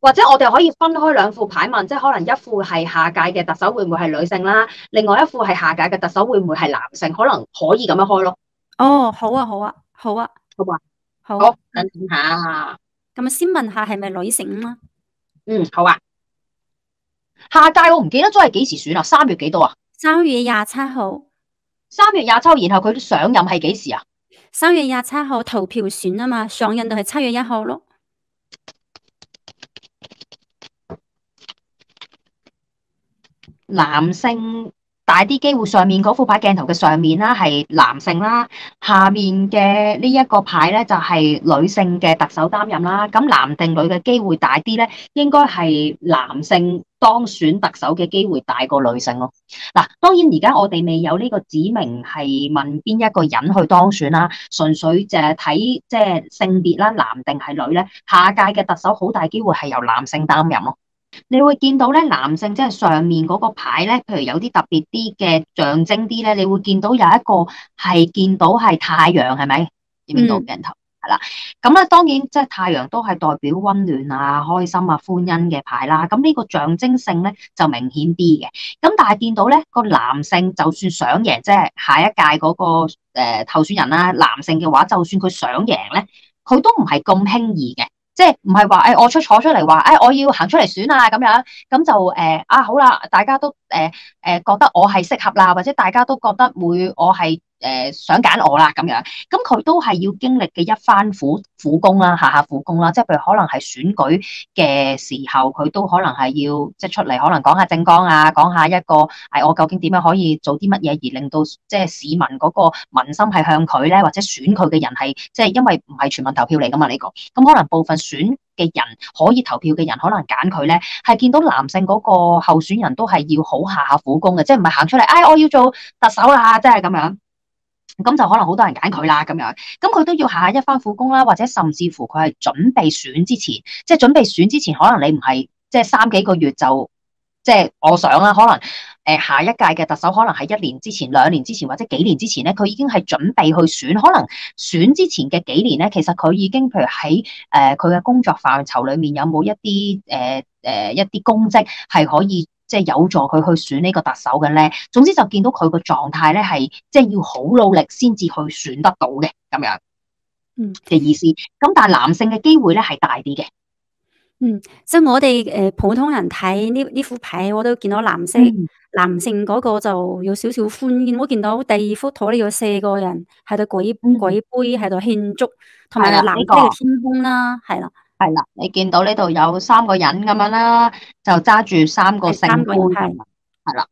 或者我哋可以分開兩副牌問，即係可能一副係下屆嘅特首會唔會係女性啦，另外一副係下屆嘅特首會唔會係男性，可能可以咁樣開咯。 哦，好啊，好啊，好啊， 好嘛？ 好好，等下。 咁先問下係咪女性啊？ 好啊。下屆我唔記得咗係幾時選啊？3月幾多啊 3月27號。 3月27號，然後佢上任係幾時啊 3月27號投票選啊嘛，上任就係7月1號咯。 男性大啲機會，上面嗰副牌鏡頭嘅上面啦係男性啦，下面嘅呢一個牌咧就係女性嘅特首擔任啦。咁男定女嘅機會大啲咧，應該係男性當選特首嘅機會大過女性咯。嗱，當然而家我哋未有呢個指明係問邊一個人去當選啦，純粹就係睇即係性別啦，男定係女咧。下屆嘅特首好大機會係由男性擔任咯。你會見到咧，男性即係上面嗰個牌咧，譬如有啲特別啲嘅象徵啲咧，你會見到有一個係見到係太陽，係咪？見唔見到鏡頭？係啦，咁咧當然即係太陽都係代表溫暖啊、開心啊、歡欣嘅牌啦。咁呢個象徵性咧就明顯啲嘅。咁但係見到咧個男性就算想贏，即係下一屆嗰個候選人啦，男性嘅話，就算佢想贏咧，佢都唔係咁輕易嘅。即係唔係話我坐出嚟話我要行出嚟選啊咁樣，咁就好啦，大家都覺得我係適合啦，或者大家都覺得我係想揀我啦咁樣，咁佢都係要經歷嘅一番苦工啦，下苦工啦，即係譬如可能係選舉嘅時候，佢都可能係要即係出嚟，可能講下政綱啊，講下一個我究竟點樣可以做啲乜嘢，而令到即係市民嗰個民心係向佢咧，或者選佢嘅人係即係因為唔係全民投票嚟噶嘛呢個，咁可能部分選嘅人可以投票嘅人可能揀佢咧，係見到男性嗰個候選人都係要好下苦功嘅，即係唔係行出嚟，我要做特首啦，即係咁樣。咁就可能好多人揀佢啦，咁樣，咁佢都要下一番苦功啦，或者甚至乎佢係準備選之前，即係準備選之前，可能你唔係即係3幾個月就，即係我想啦，可能下一屆嘅特首可能係1年之前、2年之前或者幾年之前咧，佢已經係準備去選，可能選之前嘅幾年咧，其實佢已經譬如喺佢嘅工作範疇裏面有冇一啲一啲功績係可以。即係有助佢去選呢個特首嘅咧，總之就見到佢個狀態咧係即係要好努力先至去選得到嘅咁樣嘅意思。咁但係男性嘅機會咧係大啲嘅。 即係我哋普通人睇呢副牌，我都見到男性嗰個就有少少歡欣。我見到第2幅圖呢有4個人喺度舉杯喺度慶祝，同埋藍色嘅天空啦，係啦。 係啦，你見到呢度有3個人咁樣啦，就揸住3個聖杯，係啦。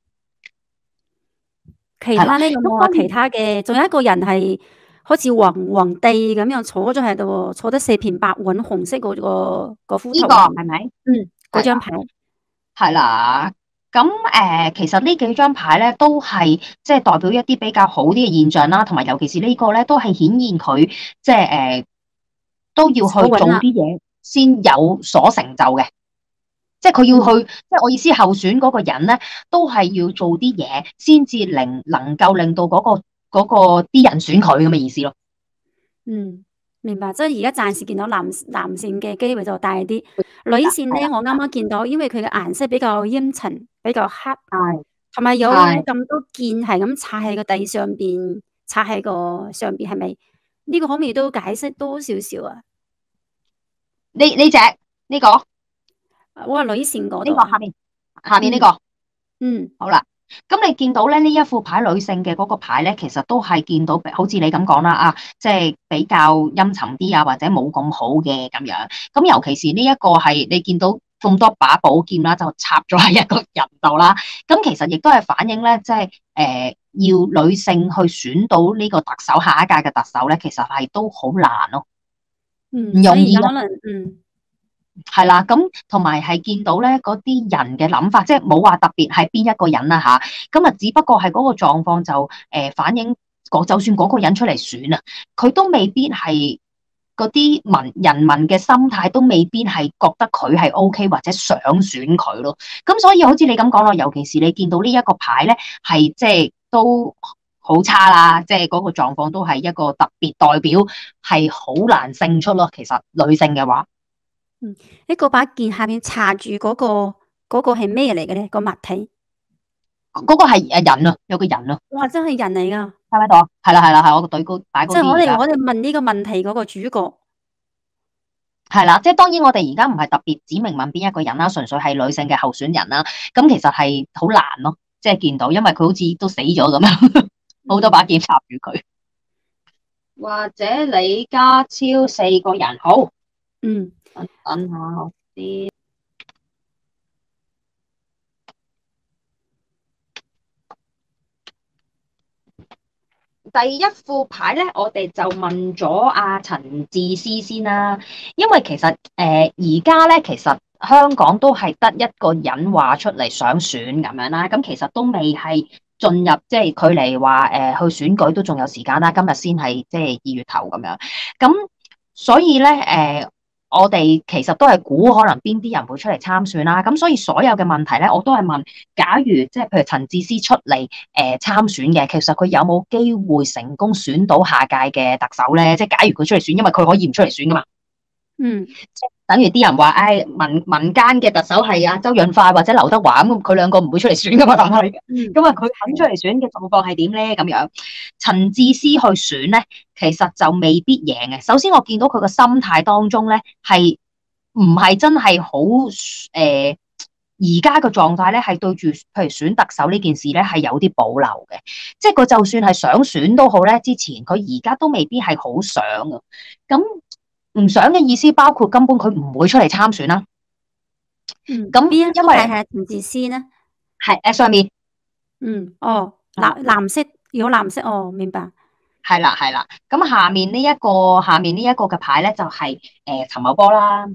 其他呢有冇話其他嘅？仲有一個人係好似皇帝咁樣坐咗喺度，坐得四平八穩，紅色嗰幅圖。 呢個係咪？ 嗰張牌係啦。咁其實呢幾張牌咧都係即係代表一啲比較好啲嘅現象啦，同埋尤其是呢個咧都係顯現佢即係都要去做啲嘢先有所成就嘅。即係佢要去，即係我意思，候選嗰個人咧，都係要做啲嘢，先至能夠令到嗰個啲人選佢咁嘅意思咯。 明白。即係而家暫時見到男性嘅機會就大啲，女性咧，我啱啱見到，因為佢嘅顏色比較陰沉，比較黑，同埋有咁多劍係咁插喺個地上邊，插喺個上邊，係咪？呢個可唔可以都解釋多少少啊？ 呢隻呢個。 我話女性嗰度， 呢個下面呢個，好啦。咁你見到咧呢一副牌女性嘅嗰個牌咧，其實都係見到好似你咁講啦，即係比較陰沉啲啊，或者冇咁好嘅咁樣。咁尤其是呢一個係你見到咁多把寶劍啦，就插咗喺一個人度啦。咁其實亦都係反映咧，即係要女性去選到呢個特首，下一屆嘅特首咧，其實係都好難咯，唔容易啊。係啦，咁同埋係見到咧嗰啲人嘅諗法，即係冇話特別係邊一個人啦吓，咁啊只不過係嗰個狀況就反映就算嗰個人出嚟選啊，佢都未必係嗰啲人民嘅心態都未必係覺得佢係 OK 或者想選佢咯。咁所以好似你咁講咯，尤其是你見到呢一個牌咧，係即係都好差啦，即係嗰個狀況都係一個特別代表係好難勝出咯。其實女性嘅話。 嗰把劍下邊插住嗰個係咩嚟嘅咧？個物體？ 嗰個係人啊，有個人啊， 哇！真係人嚟㗎， 睇唔睇到啊？係啦係啦係，我個隊高擺高即係啲而家。 我哋問呢個問題嗰個主角。 係啦，即係當然我哋而家唔係特別指明問邊一個人啦，純粹係女性嘅候選人啦。咁其實係好難咯，即係見到，因為佢好似都死咗咁樣，好多把劍插住佢。或者李家超4個人，好，等下我啲。第一副牌咧，我哋就問咗阿陳智思先啦，因為其實而家咧，其實香港都係得一個人話出嚟想選咁樣啦，咁其實都未係進入即係距離話去選舉都仲有時間啦，今日先係即係2月頭咁樣，咁所以咧我哋其實都係估可能邊啲人會出嚟參選啦，咁所以所有嘅問題咧，我都係問，假如即係譬如陳智思出嚟參選嘅，其實佢有冇機會成功選到下屆嘅特首咧？即係假如佢出嚟選，因為佢可以唔出嚟選噶嘛。等於啲人話，民間嘅特首係阿周潤發或者劉德華咁，佢兩個唔會出嚟選噶嘛，但係咁啊，佢肯出嚟選嘅狀況係點咧？咁樣陳智思去選咧，其實就未必贏嘅。首先我見到佢個心態當中咧，係唔係真係好而家嘅狀態咧，係對住譬如選特首呢件事咧，係有啲保留嘅。即係佢就算係想選都好咧，之前佢而家都未必係好想啊。咁唔想嘅意思包括根本佢唔會出嚟參選啦。咁邊一個係陳智思呢？ 係上面。 藍色，有藍色哦，明白。 係啦係啦，咁下面呢一個嘅牌咧就係陳茂波啦。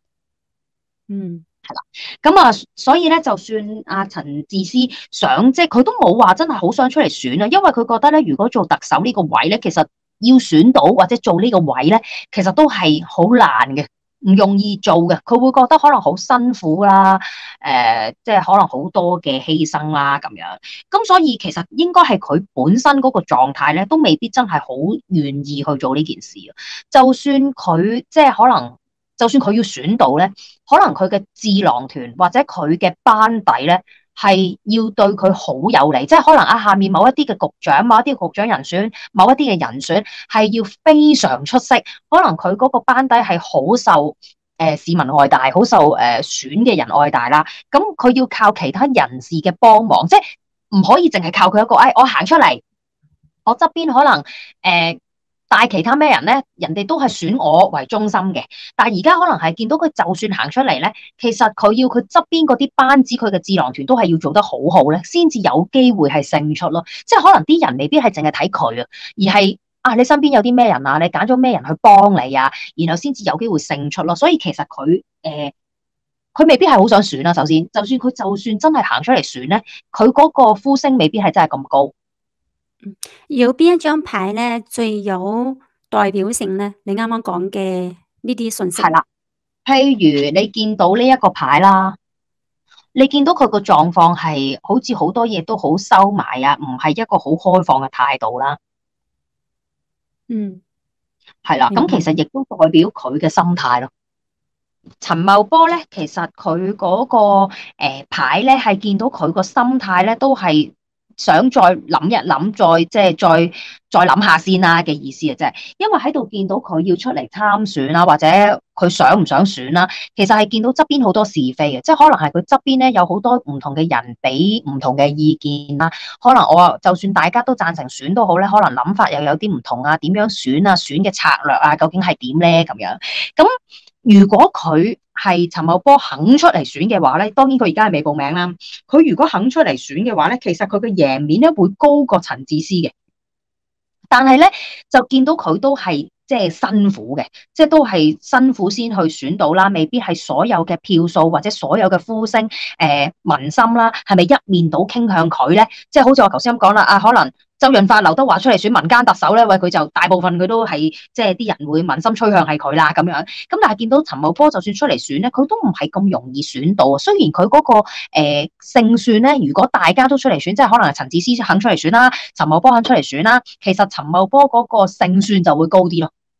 係啦，咁啊，所以咧，就算阿陳智思想，即係佢都冇話真係好想出嚟選啊，因為佢覺得咧，如果做特首呢個位咧，其實要選到或者做呢個位咧，其實都係好難嘅，唔容易做嘅。佢會覺得可能好辛苦啦，即係可能好多嘅犧牲啦咁樣。咁所以其實應該係佢本身嗰個狀態咧，都未必真係好願意去做呢件事啊。就算佢即係可能。就算佢要選到咧，可能佢嘅智囊團或者佢嘅班底咧，係要對佢好有利，即係可能下面某一啲嘅局長、某一啲局長人選、某一啲嘅人選係要非常出色，可能佢嗰個班底係好受市民愛戴，好受選嘅人愛戴啦。咁佢要靠其他人士嘅幫忙，即係唔可以淨係靠佢一個。我行出嚟，我側邊可能帶其他咩人咧？人哋都係選我為中心嘅，但係而家可能係見到佢就算行出嚟咧，其實佢要佢側邊嗰啲班子，佢嘅智囊團都係要做得好好咧，先至有機會係勝出咯。即係可能啲人未必係淨係睇佢啊，而係你身邊有啲咩人啊，你揀咗咩人去幫你啊，然後先至有機會勝出咯。所以其實佢未必係好想選啦。首先，就算真係行出嚟選咧，佢嗰個呼聲未必係真係咁高。 有邊一張牌咧最有代表性咧？你啱啱講嘅呢啲信息係啦，譬如你見到呢一個牌啦，你見到佢個狀況係好似好多嘢都好收埋啊，唔係一個好開放嘅態度啦。係啦，咁其實亦都代表佢嘅心態咯。陳茂波咧，其實佢嗰個牌咧，係見到佢個心態咧，都係想再諗一諗，再諗下先啦嘅意思啊，啫。因為喺度見到佢要出嚟參選啦，或者佢想唔想選啦，其實係見到側邊好多是非嘅，即係可能係佢側邊咧有好多唔同嘅人俾唔同嘅意見啦。可能我就算大家都贊成選都好咧，可能諗法又有啲唔同啊，點樣選啊，選嘅策略啊，究竟係點咧咁樣。咁如果佢係陳茂波肯出嚟選嘅話咧，當然佢而家係未報名啦。佢如果肯出嚟選嘅話咧，其實佢嘅贏面咧會高過陳智思嘅。但係咧就見到佢都係即係辛苦嘅，即係都係辛苦先去選到啦，未必係所有嘅票數或者所有嘅呼聲民心啦，係咪一面倒傾向佢咧？即係好似我頭先咁講啦，可能周潤發、劉德華出嚟選民間特首咧，喂，佢就大部分佢都係即係啲人會民心趨向係佢啦咁樣。咁但係見到陳茂波就算出嚟選咧，佢都唔係咁容易選到啊。雖然佢嗰個勝算咧，如果大家都出嚟選，即係可能係陳智思肯出嚟選啦，陳茂波肯出嚟選啦，其實陳茂波嗰個勝算就會高啲咯。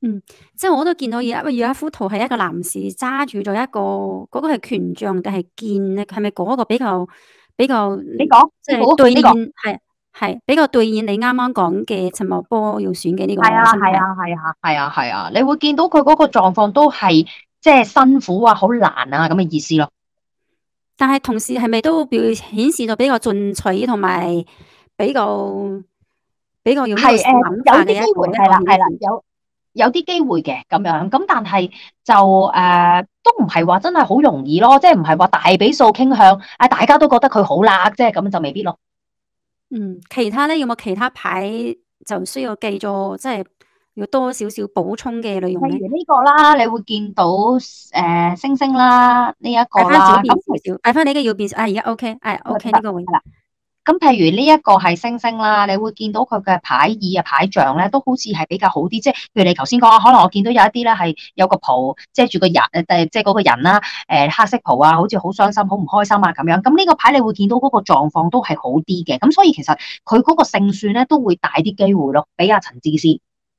即係我都見到有一幅圖係一個男士揸住咗一個嗰個係權杖定係劍咧？係咪嗰個比較你講即係師傅兌呢個係比較兌現你啱啱講嘅陳茂波要選嘅呢個係啊心態？ 係啊係啊係啊係啊，你會見到佢嗰個狀況都係即係辛苦啊，好難啊咁嘅意思咯。 但係同時係咪都顯示到比較進取同埋比較用呢個係有啲諗法嘅機會一係啦係啦， 個顯示？ 有啲機會嘅咁樣，咁但係就都唔係話真係好容易咯，即係唔係話大比數傾向大家都覺得佢好啦，即係咁就未必咯。 其他咧有冇其他牌就需要記咗，即係要多少少補充嘅內容咧？ 譬如呢個啦，你會見到星星啦，呢一擺個啦，咁翻左邊少少，擺翻你嘅右邊。而家 OK，OK 呢個位。 係啦。咁譬如呢一個係星星啦，你會見到佢嘅牌意啊、牌象咧，都好似係比較好啲。即係譬如你頭先講，可能我見到有一啲咧係有個袍遮住個人，即係嗰個人啦，黑色袍啊，好似好傷心、好唔開心啊咁樣。咁呢個牌你會見到嗰個狀況都係好啲嘅。咁所以其實佢嗰個勝算咧都會大啲機會咯，比阿陳智思。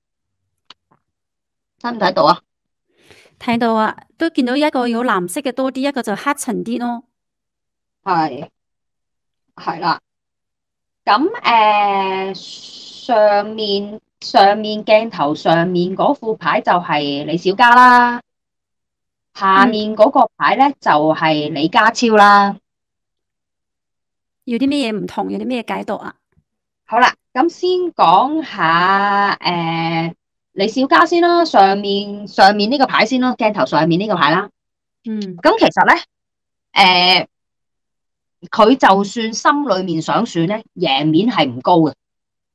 睇唔睇到啊？ 睇到啊，都見到一個有藍色嘅多啲，一個就黑沉啲咯。 係啦。咁上面鏡頭上面嗰副牌就係李小加啦，下面嗰個牌咧就係李家超啦。 要啲咩嘢唔同，有啲咩解讀啊？ 好啦，咁先講下李小加先啦，上面呢個牌先咯，鏡頭上面呢個牌啦。咁其實咧，佢就算心裏面想選咧，贏面係唔高嘅。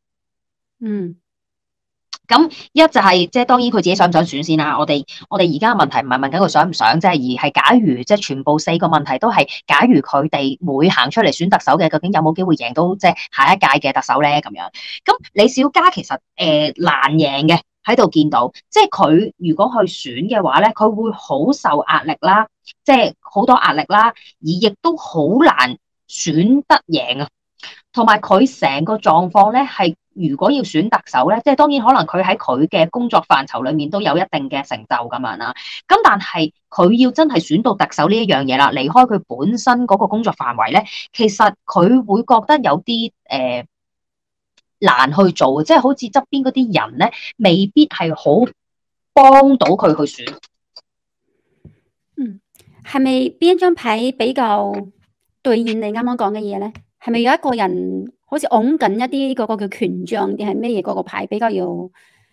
咁一就係即係當然佢自己想唔想選先啦。我哋而家嘅問題唔係問緊佢想唔想，即係而係假如即係全部4個問題都係假如佢哋每行出嚟選特首嘅，究竟有冇機會贏到即係下一屆嘅特首咧？咁樣咁李小加其實難贏嘅，喺度見到，即係佢如果去選嘅話咧，佢會好受壓力啦，即係好多壓力啦，而亦都好難選得贏啊。同埋佢成個狀況咧，係如果要選特首咧，即係當然可能佢喺佢嘅工作範疇裏面都有一定嘅成就咁樣啦。咁但係佢要真係選到特首呢一樣嘢啦，離開佢本身嗰個工作範圍咧，其實佢會覺得有啲難去做，即係好似側邊嗰啲人咧，未必係好幫到佢去選。 係咪邊一張牌比較兌現你啱啱講嘅嘢咧？係咪有一個人好似擁緊一啲嗰個叫權杖定係咩嘢嗰個牌比較有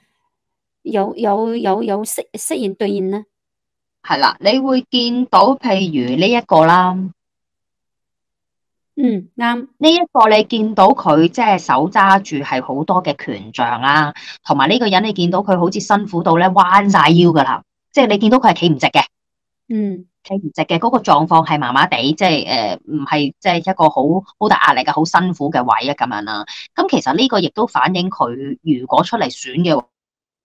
適現兌現咧？ 係啦，你會見到譬如呢一個啦， 啱。 呢一個你見到佢即係手揸住係好多嘅權杖啦，同埋呢個人你見到佢好似辛苦到咧彎晒腰噶啦，即係你見到佢係企唔直嘅。企唔直嘅嗰個狀況係麻麻地，即係唔係即係一個好大壓力嘅好辛苦嘅位啊咁樣啦。咁其實呢個亦都反映佢如果出嚟選嘅話，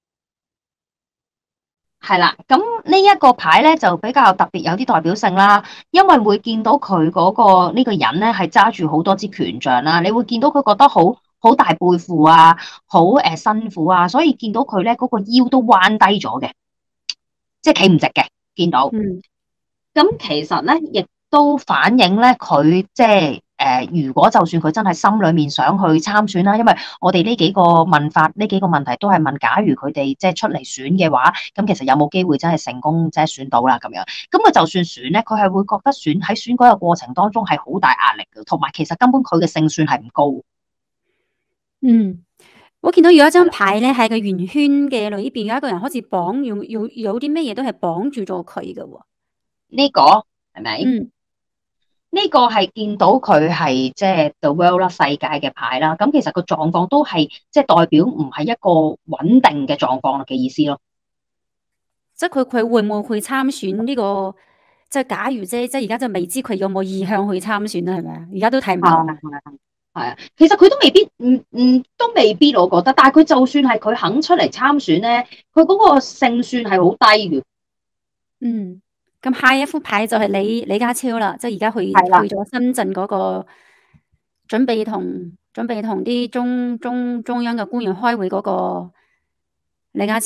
係啦。咁呢一個牌咧就比較特別，有啲代表性啦，因為會見到佢嗰個呢個人咧係揸住好多支權杖啦，你會見到佢覺得好大背負啊，好辛苦啊，所以見到佢咧嗰個腰都彎低咗嘅，即係企唔直嘅，見到。咁其實咧，亦都反映咧佢即係如果就算佢真係心裏面想去參選啦，因為我哋呢幾個問法，呢幾個問題都係問，假如佢哋即係出嚟選嘅話，咁其實有冇機會真係成功即係選到啦咁樣？咁佢就算選咧，佢係會覺得喺選舉嘅過程當中係好大壓力嘅，同埋其實根本佢嘅勝算係唔高。 我見到有一張牌咧，喺個圓圈嘅裏邊有一個人好似綁，有啲咩嘢都係綁住咗佢嘅喎。 呢個係咪？呢個係見到佢係即係 The World 啦，世界嘅牌啦。咁其實個狀況都係即係代表唔係一個穩定嘅狀況嘅意思咯。 即係佢會唔會去參選呢個？即係假如啫，即係而家就未知佢有冇意向去參選啦，係咪啊？而家都睇唔到。 係啊，其實佢都未必，都未必我覺得。但係佢就算係佢肯出嚟參選咧，佢嗰個勝算係好低嘅。 咁下一副牌就係李家超啦，即係而家去咗深圳嗰個準備同啲中央嘅官員開會嗰個李家超。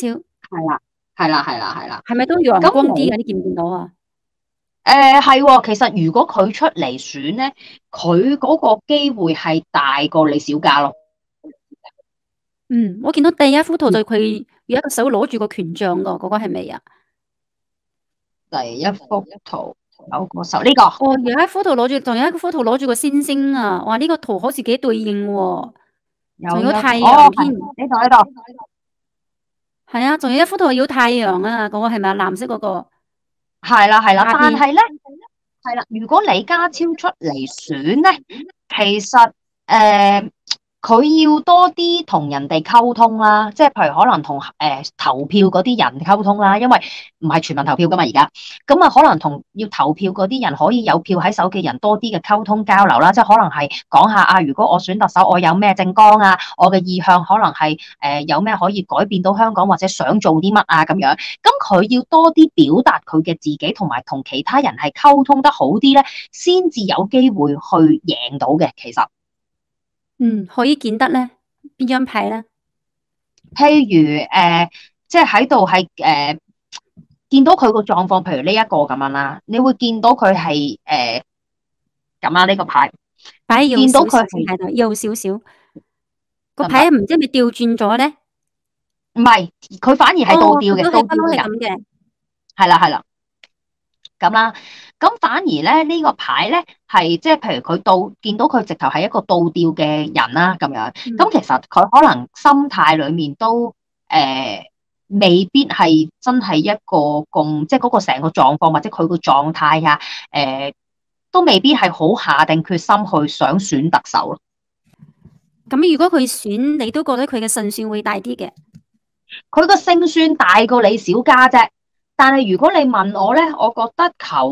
係啦，係啦，係啦，係啦。 係咪都陽光啲咁嘅？你見唔見到啊？ 係喎，其實如果佢出嚟選咧，佢嗰個機會係大過李小加咯。 嗯，我見到第一幅圖就佢有一個手攞住個權杖噶，嗰個係咪啊？ 第一幅圖有個手呢個， 哦，有一幅圖攞住，仲有一幅圖攞住個星星啊！哇，呢個圖好似幾對應喎，仲有太陽添。 呢度， 係啊，仲有一幅圖有太陽啊，嗰個係咪啊？藍色嗰個係啦係啦， 下邊。 但係咧係啦，如果李家超出嚟選咧，其實佢要多啲同人哋溝通啦，即係譬如可能同投票嗰啲人溝通啦，因為唔係全民投票噶嘛而家，咁啊可能同要投票嗰啲人可以有票喺手嘅人多啲嘅溝通交流啦，即係可能係講下啊，如果我選特首，我有咩政綱啊，我嘅意向可能係有咩可以改變到香港或者想做啲乜啊咁樣，咁佢要多啲表達佢嘅自己，同埋同其他人係溝通得好啲咧，先至有機會去贏到嘅，其實。 可以見得咧，邊張牌咧？ 譬如即係喺度係見到佢個狀況，譬如呢一個咁樣啦，你會見到佢係咁啦，呢個牌擺右見到少少佢係喺度，右少少個牌唔知係咪調轉咗咧？ 唔係，佢反而係倒吊嘅， 都倒係不嬲係吊嘅人， 咁嘅。 係啦係啦，咁啦，咁反而咧呢個牌咧係即係譬如佢見到佢直頭係一個倒吊嘅人啦，咁樣，咁其實佢可能心態裡面都未必係真係一個咁，即係嗰個成個狀況或者佢個狀態啊，都未必係好下定決心去想選特首咯。 咁如果佢選，你都覺得佢嘅勝算會大啲嘅？ 佢個勝算大過李小加啫，但係如果你問我咧，我覺得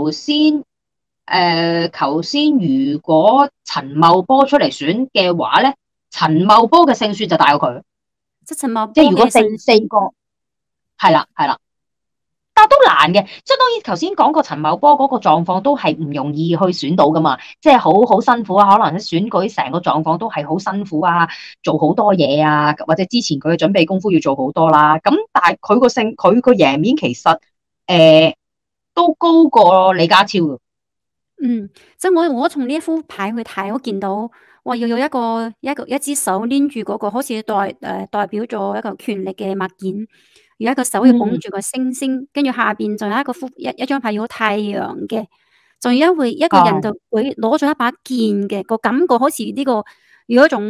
頭先如果陳茂波出嚟選嘅話咧，陳茂波嘅勝算就大過佢。 即係陳茂波即係如果嘅勝四個係啦係啦。但都難嘅，即係當然頭先講過陳茂波嗰個狀況都係唔容易去選到噶嘛，即係好辛苦啊，可能選舉成個狀況都係好辛苦啊，做好多嘢啊，或者之前佢嘅準備功夫要做好多啦。咁但係佢個贏面其實都高過李家超嘅。 即係我從呢一副牌去睇，我見到哇，要有一支手拎住嗰個好似代表咗一個權力嘅物件。有一個手要捧住個星星，跟住下邊仲有一張牌有太陽嘅，仲有一個人就會攞咗一把劍嘅，個感覺好似呢個有一種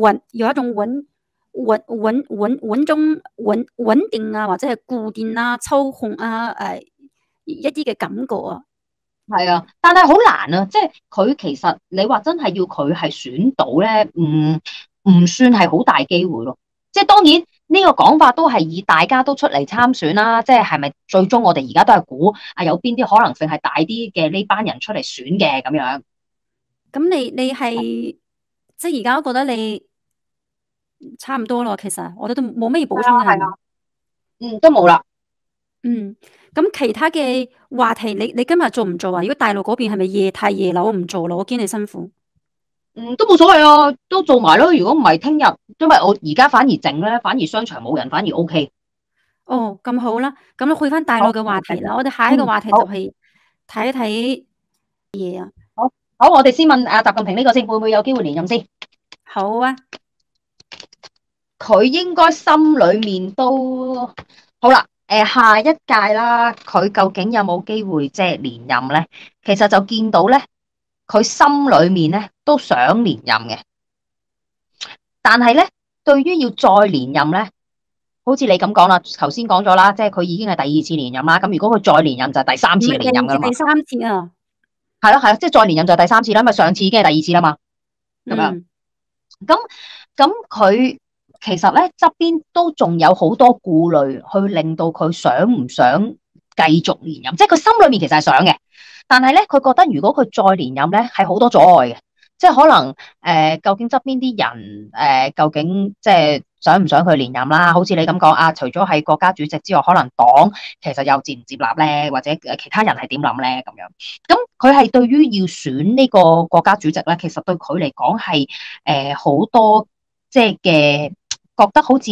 穩定啊，或者係固定啊、操控啊一啲嘅感覺啊。 係啊，但係好難啊，即係佢其實你話真係要佢係選到咧，唔算係好大機會咯。即係當然呢個講法都係以大家都出嚟參選啦，即係咪最終我哋而家都係估啊有邊啲可能性係大啲嘅呢班人出嚟選嘅咁樣。 咁你係即係而家覺得你差唔多咯，其實我哋都冇乜嘢補充嘅係嘛？ 都冇啦。 咁其他嘅話題你今日做唔做啊？如果大陸嗰邊係咪太夜樓唔做咯？我見你辛苦。 都冇所謂啊，都做埋咯。如果唔係聽日，因為我而家反而靜咧，反而商場冇人，反而 OK。 哦，咁好啦，咁去翻大陸嘅話題啦。我哋下一個話題就係睇一睇嘢啊。 好，我哋先問習近平呢個先，會唔會有機會連任先？ 好啊。 佢應該心裏面都好啦。下一屆啦，佢究竟有冇機會即係連任咧？其實就見到咧，佢心裏面咧都想連任嘅，但係咧，對於要再連任咧，好似你咁講啦，頭先講咗啦，即係佢已經係第二次連任啦。咁如果佢再連任就係第三次嘅連任噶啦嘛。 第三次啊。 係咯係咯，即係再連任就係第三次啦，因為上次已經係第二次啦嘛。咁樣，咁佢其實咧側邊都仲有好多顧慮，去令到佢想唔想繼續連任。即係佢心裏面其實係想嘅，但係咧佢覺得如果佢再連任咧係好多阻礙嘅。即係可能究竟側邊啲人究竟即係想唔想佢連任啦？好似你咁講啊，除咗係國家主席之外，可能黨其實又接唔接納咧，或者其他人係點諗咧咁樣。咁佢係對於要選呢個國家主席咧，其實對佢嚟講係好多即係嘅覺得好似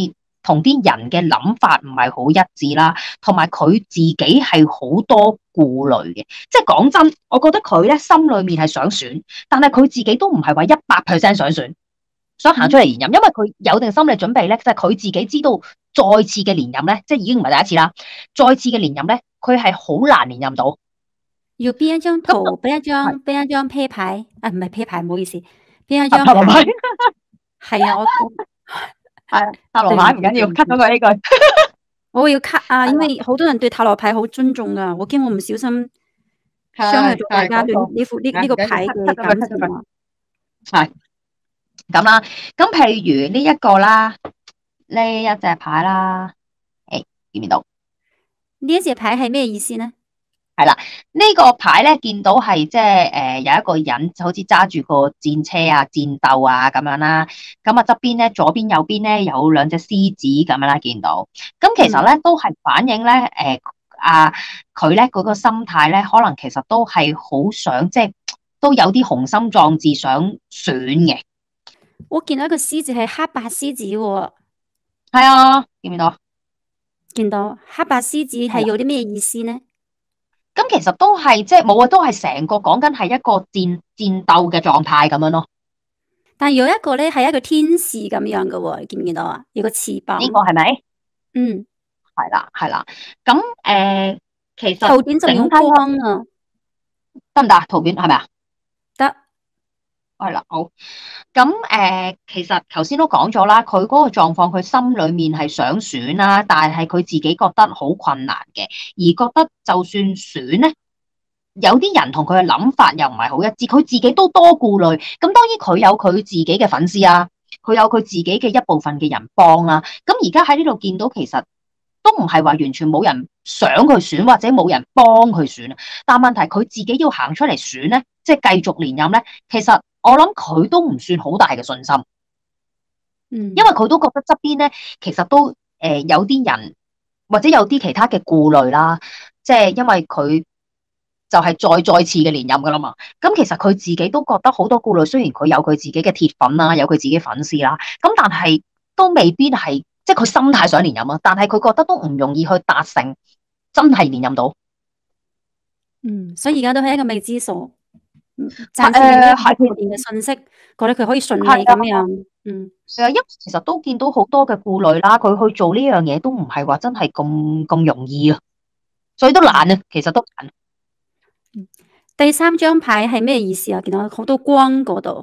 同啲人嘅諗法唔係好一致啦，同埋佢自己係好多顧慮嘅。即係講真，我覺得佢咧心裏面係想選，但係佢自己都唔係話100%想選，想行出嚟連任，因為佢有定心理準備咧，就係佢自己知道再次嘅連任咧，即係已經唔係第一次啦。再次嘅連任咧，佢係好難連任到。 要邊一張圖，邊一張啤牌啊？唔係啤牌，唔好意思，邊一張塔羅牌係啊，我係塔羅牌唔緊要，cut 咗佢呢句。 我要 cut 啊，因為好多人對塔羅牌好尊重噶，我驚我唔小心傷害到大家對呢個牌嘅感情啊。 係咁啦，咁譬如呢一個啦，呢一隻牌啦，見唔見到？ 呢一隻牌係咩意思呢？ 係啦，呢個牌咧見到係即係有一個人好似揸住個戰車啊、戰鬥啊咁樣啦，咁啊側邊咧左邊右邊咧有2隻獅子咁樣啦，見到。咁其實咧都係反映咧佢咧嗰個心態咧，可能其實都係好想即係都有啲雄心壯志想選嘅。 我見到一個獅子係黑白獅子喎。 係啊，見唔見到？ 見到黑白獅子係有啲咩意思呢？ 咁其實都係即係冇啊，都係成個講緊係一個戰鬥嘅狀態咁樣咯。 但有一個咧係一個天使咁樣嘅喎，你見唔見到啊？有個翅膀。 呢個係咪？ 嗯， 係啦，係啦。咁其實圖片仲用光啊， 得唔得？圖片係咪啊？ 得。 係啦，好。咁其實頭先都講咗啦，佢嗰個狀況，佢心裏面係想選啦，但係佢自己覺得好困難嘅，而覺得就算選咧，有啲人同佢嘅諗法又唔係好一致，佢自己都多顧慮。咁當然佢有佢自己嘅粉絲啊，佢有佢自己嘅一部分嘅人幫啦。咁而家喺呢度見到，其實都唔係話完全冇人想佢選，或者冇人幫佢選啊。但問題佢自己要行出嚟選咧，即係繼續連任咧，其實我諗佢都唔算好大嘅信心，因為佢都覺得側邊咧，其實都有啲人或者有啲其他嘅顧慮啦，即係因為佢就係再次嘅連任噶啦嘛。咁其實佢自己都覺得好多顧慮，雖然佢有佢自己嘅鐵粉啦，有佢自己粉絲啦，咁但係都未必係即係佢心態想連任啊，但係佢覺得都唔容易去達成真係連任到。 所以而家都係一個未知數。暫時係佢哋嘅信息，覺得佢可以順利咁樣。 係啊，因為其實都見到好多嘅顧慮啦，佢去做呢樣嘢都唔係話真係咁容易啊，所以都難啊，其實都難。 第3張牌係咩意思啊？見到好多光嗰度。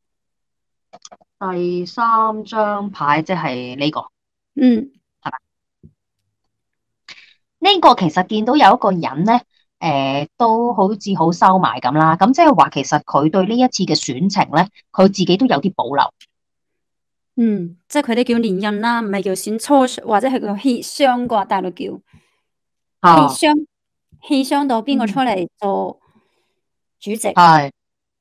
第3張牌即係呢個，係咪？呢個其實見到有一個人咧。都好似好收埋咁啦，咁即係話其實佢對呢一次嘅選情咧，佢自己都有啲保留。 即係佢哋叫連任啦，唔係叫選初選，或者係叫協商啩，大陸叫協商到邊個出嚟做主席？ 係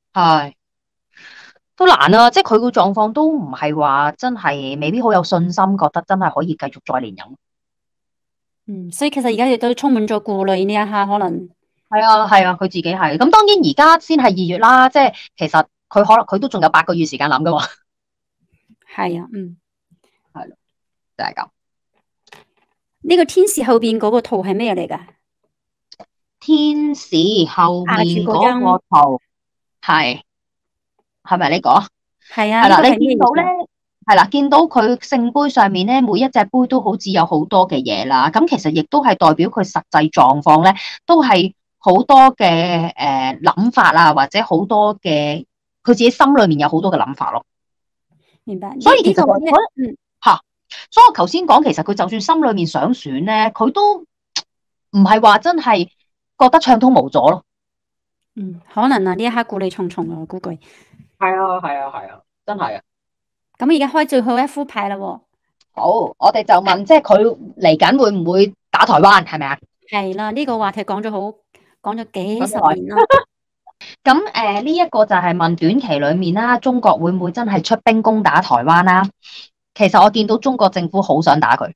都難啊！即係佢個狀況都唔係話真係未必好有信心，覺得真係可以繼續再連任。 所以其實而家亦都充滿咗顧慮呢一下，可能係啊，佢自己係。咁當然而家先係2月啦，即係其實佢可能佢都仲有8個月時間諗噶嘛。 係啊， 係咯，就係咁。 呢個天使後邊嗰個圖係咩嚟噶？ 天使後面嗰個圖係咪呢個？ 係啊， 係啦，你見到咧？係啦，見到佢聖杯上面咧，每一隻杯都好似有好多嘅嘢啦。咁其實亦都係代表佢實際狀況咧，都係好多嘅諗法啊，或者好多嘅佢自己心裏面有好多嘅諗法咯。 明白。 所以其實所以我頭先講，其實佢就算心裏面想選咧，佢都唔係話真係覺得暢通無阻咯。 可能啊，呢一刻顧慮重重啊，我估計。 係啊，真係啊。 咁而家開最後一副牌啦喎。 好，我哋就問，即係佢嚟緊會唔會打台灣？係咪啊？ 係啦，呢個話題講咗幾十年啦。 咁呢一個就係問短期裏面啦，中國會唔會真係出兵攻打台灣啦？其實我見到中國政府好想打佢。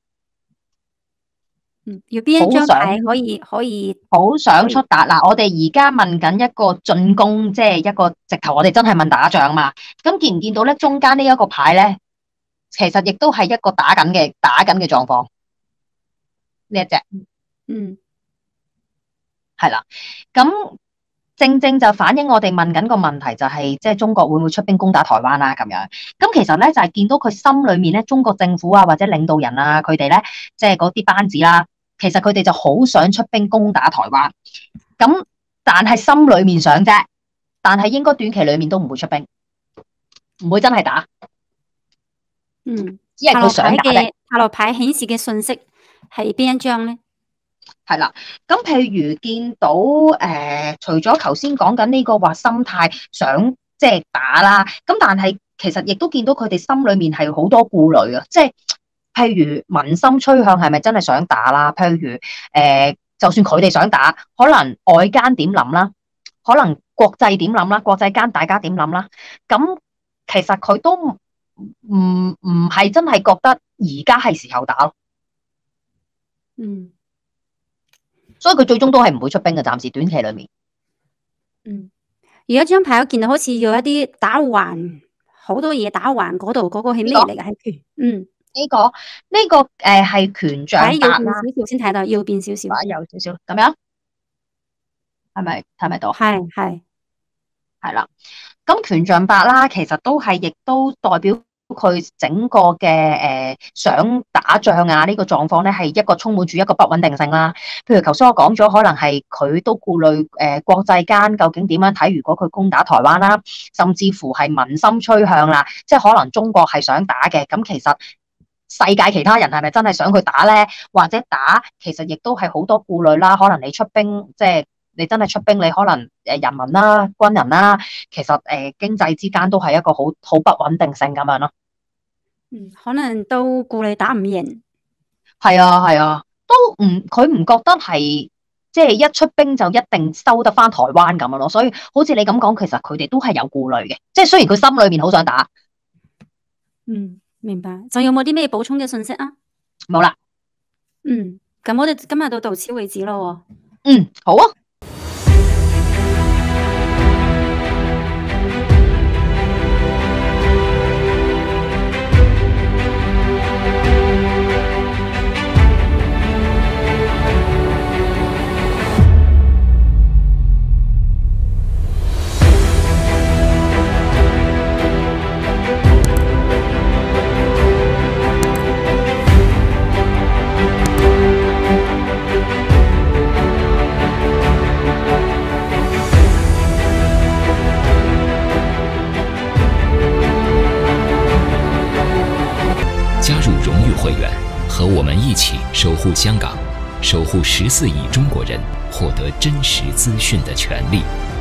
要邊一張牌可以好想出打嗱？我哋而家問緊一個進攻，即係一個直頭，我哋真係問打仗嘛。咁見唔見到咧？中間呢一個牌咧， 其實亦都係一個打緊嘅狀況。呢一隻，係啦，咁正正就反映我哋問緊個問題，就係即係中國會唔會出兵攻打台灣啦？咁樣，咁其實咧就係見到佢心裏面咧，中國政府啊或者領導人啊，佢哋咧即係嗰啲班子啦，其實佢哋就好想出兵攻打台灣，咁但係心裏面想啫，但係應該短期裏面都唔會出兵，唔會真係打。只係佢想打啫。 塔羅牌顯示嘅信息係邊一張咧？ 係啦，咁譬如見到除咗頭先講緊呢個話心態想即係打啦，咁但係其實亦都見到佢哋心裏面係好多顧慮啊，即係譬如民心趨向係咪真係想打啦？譬如就算佢哋想打，可能外間點諗啦，可能國際點諗啦，國際間大家點諗啦，咁其實佢都唔係真係覺得而家係時候打咯。所以佢最終都係唔會出兵嘅，暫時短期裏面。 而家張牌我見到好似有一啲打橫，好多嘢打橫嗰度，嗰個係咩嚟嘅？係權。 呢個係權杖八啦。 少少先睇到，要變少少。 有少少咁樣，係咪睇咪到？ 係啦。咁權杖八啦，其實都係亦都代表佢整個嘅想打仗啊呢個狀況咧，係一個充滿住一個不穩定性啦。譬如頭先我講咗，可能係佢都顧慮國際間究竟點樣睇，如果佢攻打台灣啦，甚至乎係民心趨向啦，即係可能中國係想打嘅，咁其實世界其他人係咪真係想佢打咧？或者打其實亦都係好多顧慮啦。可能你出兵，即係你真係出兵，你可能人民啦、軍人啦，其實經濟之間都係一個好不穩定性咁樣咯。 可能都顧慮打唔贏。 係啊，都佢唔覺得係即係一出兵就一定收得翻台灣咁樣咯。所以好似你咁講，其實佢哋都係有顧慮嘅。即係雖然佢心裏面好想打。 明白。仲有冇啲咩補充嘅信息啊？ 冇啦。 咁我哋今日到此為止咯。 好啊。 加入荣誉会员，和我们一起守护香港，守护14亿中国人获得真实资讯的权利。